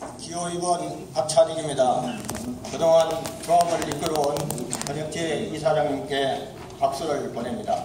기호 2번 박찬익입니다. 그동안 조합을 이끌어온 권혁재 이사장님께 박수를 보냅니다.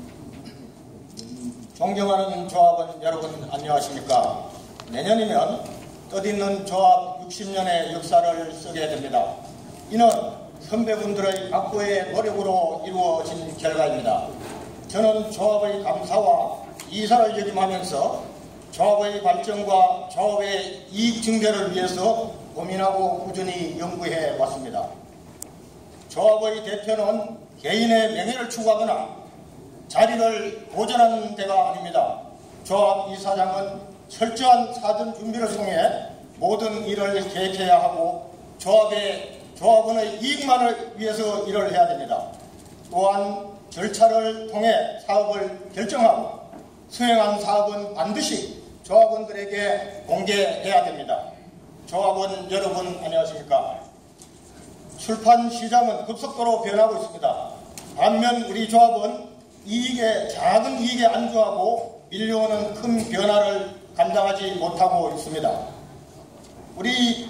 존경하는 조합원 여러분 안녕하십니까? 내년이면 뜻있는 조합 60년의 역사를 쓰게 됩니다. 이는 선배분들의 각고의 노력으로 이루어진 결과입니다. 저는 조합의 감사와 이사를 역임하면서 조합의 발전과 조합의 이익 증대를 위해서 고민하고 꾸준히 연구해 왔습니다. 조합의 대표는 개인의 명예를 추구하거나 자리를 보존하는 데가 아닙니다. 조합 이사장은 철저한 사전 준비를 통해 모든 일을 계획해야 하고 조합원의 이익만을 위해서 일을 해야 됩니다. 또한 절차를 통해 사업을 결정하고 수행한 사업은 반드시 조합원들에게 공개해야 됩니다. 조합원 여러분 안녕하십니까? 출판 시장은 급속도로 변하고 있습니다. 반면 우리 조합은 작은 이익에 안주하고 밀려오는 큰 변화를 감당하지 못하고 있습니다. 우리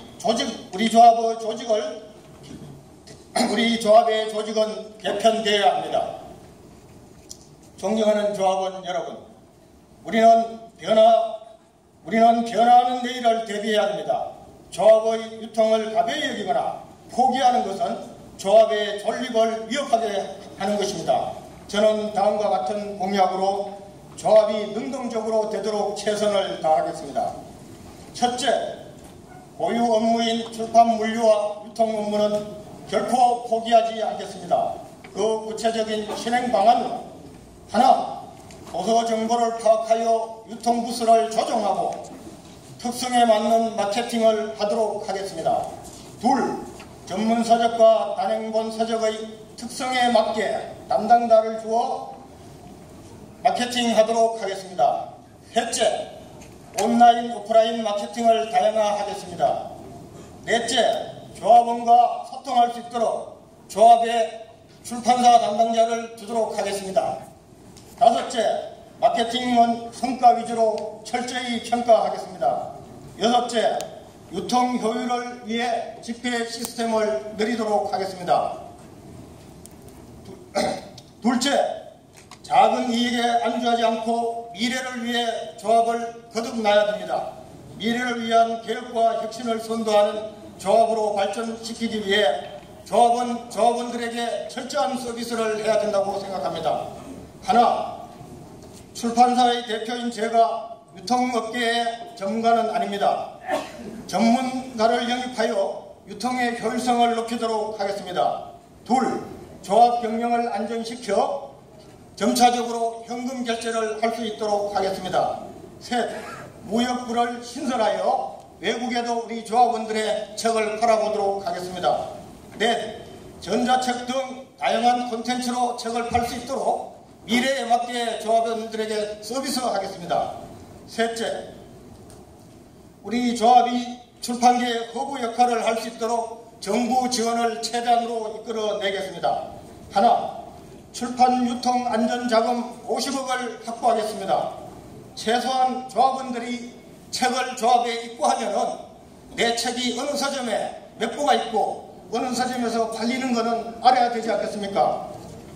조합의 조직은 개편되어야 합니다. 존경하는 조합원 여러분, 우리는 변화하는 내일을 대비해야 합니다. 조합의 유통을 가벼이 여기거나 포기하는 것은 조합의 존립을 위협하게 하는 것입니다. 저는 다음과 같은 공약으로 조합이 능동적으로 되도록 최선을 다하겠습니다. 첫째, 고유 업무인 출판 물류와 유통 업무는 결코 포기하지 않겠습니다. 그 구체적인 실행 방안은 하나, 도서 정보를 파악하여 유통 부스를 조정하고 특성에 맞는 마케팅을 하도록 하겠습니다. 둘, 전문 서적과 단행본 서적의 특성에 맞게 담당자를 주어 마케팅하도록 하겠습니다. 셋째, 온라인, 오프라인 마케팅을 다양화하겠습니다. 넷째, 조합원과 소통할 수 있도록 조합에 출판사 담당자를 두도록 하겠습니다. 다섯째, 마케팅은 성과 위주로 철저히 평가하겠습니다. 여섯째, 유통 효율을 위해 집계 시스템을 늘리도록 하겠습니다. 둘째, 작은 이익에 안주하지 않고 미래를 위해 조합을 거듭나야 됩니다. 미래를 위한 개혁과 혁신을 선도하는 조합으로 발전시키기 위해 조합원들에게 철저한 서비스를 해야 된다고 생각합니다. 하나, 출판사의 대표인 제가 유통업계의 전문가는 아닙니다. 전문가를 영입하여 유통의 효율성을 높이도록 하겠습니다. 둘, 조합 경영을 안정시켜 점차적으로 현금 결제를 할 수 있도록 하겠습니다. 셋, 무역부를 신설하여 외국에도 우리 조합원들의 책을 팔아보도록 하겠습니다. 넷, 전자책 등 다양한 콘텐츠로 책을 팔 수 있도록 미래에 맞게 조합원들에게 서비스하겠습니다. 셋째, 우리 조합이 출판계의 허브 역할을 할 수 있도록 정부 지원을 최대한으로 이끌어내겠습니다. 하나, 출판 유통 안전자금 50억을 확보하겠습니다. 최소한 조합원들이 책을 조합에 입고하면은 내 책이 어느 서점에 몇 부가 있고 어느 서점에서 팔리는 것은 알아야 되지 않겠습니까?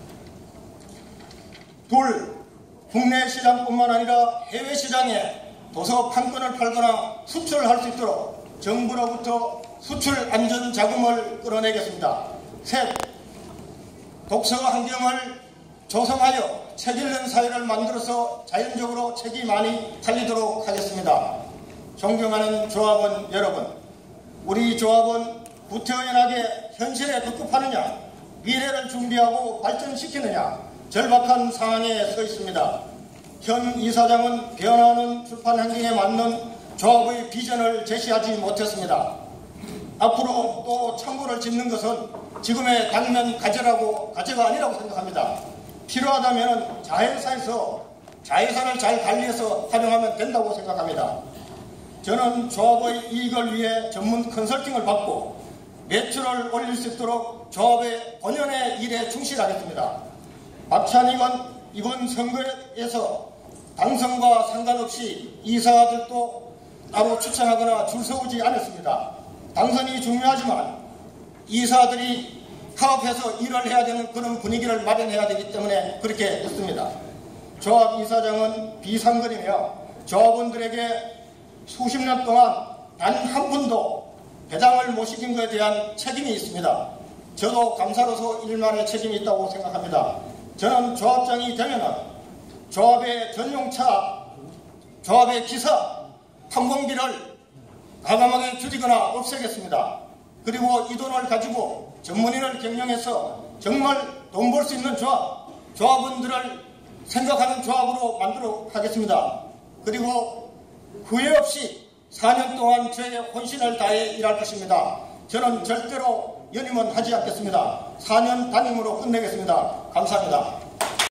둘, 국내 시장뿐만 아니라 해외 시장에 도서 판권을 팔거나 수출할 수 있도록 정부로부터 수출 안전 자금을 끌어내겠습니다. 셋, 독서 환경을 조성하여 책 읽는 사회를 만들어서 자연적으로 책이 많이 팔리도록 하겠습니다. 존경하는 조합원 여러분, 우리 조합은 구태연하게 현실에 급급하느냐, 미래를 준비하고 발전시키느냐, 절박한 상황에 서 있습니다. 현 이사장은 변화하는 출판 환경에 맞는 조합의 비전을 제시하지 못했습니다. 앞으로 또 창고를 짓는 것은 지금의 당면 과제가 아니라고 생각합니다. 필요하다면 자회사에서 자회사를 잘 관리해서 활용하면 된다고 생각합니다. 저는 조합의 이익을 위해 전문 컨설팅을 받고 매출을 올릴 수 있도록 조합의 본연의 일에 충실하겠습니다. 박찬익은 이번 선거에서 당선과 상관없이 이사들도 따로 추천하거나 줄 서오지 않았습니다. 당선이 중요하지만 이사들이 파업해서 일을 해야 되는 그런 분위기를 마련해야 되기 때문에 그렇게 했습니다. 조합 이사장은 비상근이며 조합원들에게 수십 년 동안 단 한 분도 배당을 못 시킨 것에 대한 책임이 있습니다. 저도 감사로서 일말의 책임이 있다고 생각합니다. 저는 조합장이 되면 조합의 전용차, 조합의 기사, 항공기를 과감하게 줄이거나 없애겠습니다. 그리고 이 돈을 가지고 전문인을 경영해서 정말 돈 벌 수 있는 조합, 조합원들을 생각하는 조합으로 만들도록 하겠습니다. 그리고 후회 없이 4년 동안 저의 혼신을 다해 일할 것입니다. 저는 절대로 연임은 하지 않겠습니다. 4년 단임으로 끝내겠습니다. 감사합니다.